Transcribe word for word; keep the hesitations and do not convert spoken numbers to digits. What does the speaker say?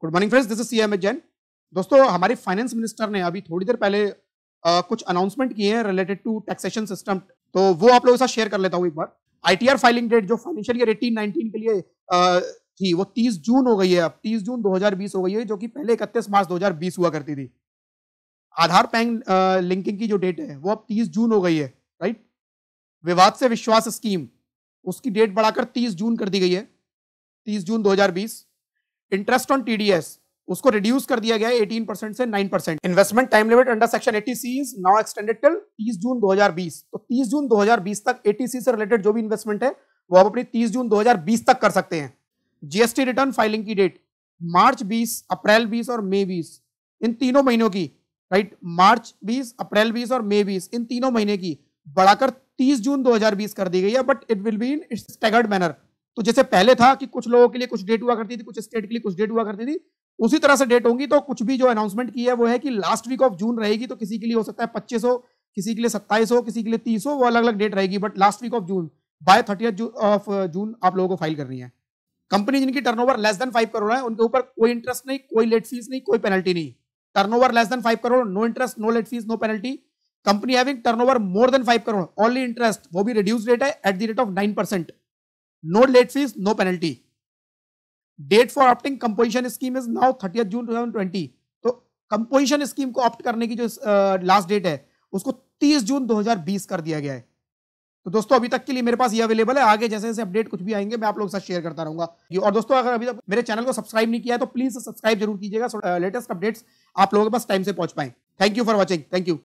Good morning friends, this is CM Jain. दोस्तों, हमारे finance minister ने अभी थोड़ी देर पहले आ, कुछ अनाउंसमेंट किए हैं रिलेटेड टू टैक्सेशन सिस्टम, तो वो आप लोगों के साथ शेयर कर लेता हूं एक बार। आईटीआर फाइलिंग डेट जो फाइनेंशियल ईयर अठारह उन्नीस के लिए आ, थी, वो तीस जून हो गई है। अब तीस जून दो हज़ार बीस हो गई है, जो कि पहले इकतीस मार्च दो हज़ार बीस हुआ करती थी। आधार पैन लिंकिंग की जो डेट है वो अब तीस जून हो गई है, राइट। विवाद से विश्वास स्कीम, उसकी डेट बढ़ाकर तीस जून कर दी गई है, तीस जून दो हज़ार बीस। इंटरेस्ट ऑन टीडीएस, उसको रिड्यूस कर दिया गया है अठारह परसेंट से नौ percent. Investment time limit under section अस्सी C is now extended till तीस जून दो हज़ार बीस। तो तीस जून दो हज़ार बीस तक अस्सी सी से रिलेटेड जो भी इन्वेस्टमेंट है वो आप अपनी तीस जून दो हज़ार बीस तक कर सकते हैं। जीएसटी रिटर्न फाइलिंग की डेट मार्च बीस, अप्रैल बीस और मई बीस, इन तीनों महीनों की, राइट, मार्च बीस, अप्रैल बीस और मई बीस, इन तीनों महीने की बढ़ाकर तीस जून दो हज़ार बीस कर दी गई है, but it will be in staggered manner. तो जैसे पहले था कि कुछ लोगों के लिए कुछ डेट हुआ करती थी, कुछ स्टेट के लिए कुछ डेट हुआ करती थी, उसी तरह से डेट होंगी। तो कुछ भी जो अनाउंसमेंट की है वो है कि लास्ट वीक ऑफ जून रहेगी। तो किसी के लिए हो सकता है पच्चीस हो, किसी के लिए सत्ताईस हो, किसी के लिए तीस हो, वो अलग अलग डेट रहेगी, but last week of June by thirtieth of June आप लोगों को फाइल करनी है। कंपनी जिनकी turnover less than five crore है, उनके ऊपर कोई इंटरेस्ट नहीं, कोई लेट फीस नहीं, कोई पेनल्टी नहीं। Turnover less than five crore, no interest, no late fees, no penalty. Company having turnover more than five crore, only interest, वो भी रिड्यूस रेट है at the rate of nine percent, no late fees, no penalty. Date for opting composition scheme is now thirtieth June दो हज़ार बीस। तो composition scheme को opt करने की जो लास्ट uh, डेट है उसको तीस जून दो हज़ार बीस कर दिया गया है। तो दोस्तों, अभी तक के लिए मेरे पास ये अवेलेबल है। आगे जैसे जैसे अपडेट कुछ भी आएंगे मैं आप लोगों के साथ शेयर करता रहूंगा। और दोस्तों, अगर अभी तक मेरे चैनल को सब्सक्राइब नहीं किया है तो प्लीज सब्सक्राइब जरूर कीजिएगा, सो लेटेस्ट अपडेट्स आप लोगों के पास टाइम से पहुंच पाए। Thank you for watching. Thank you.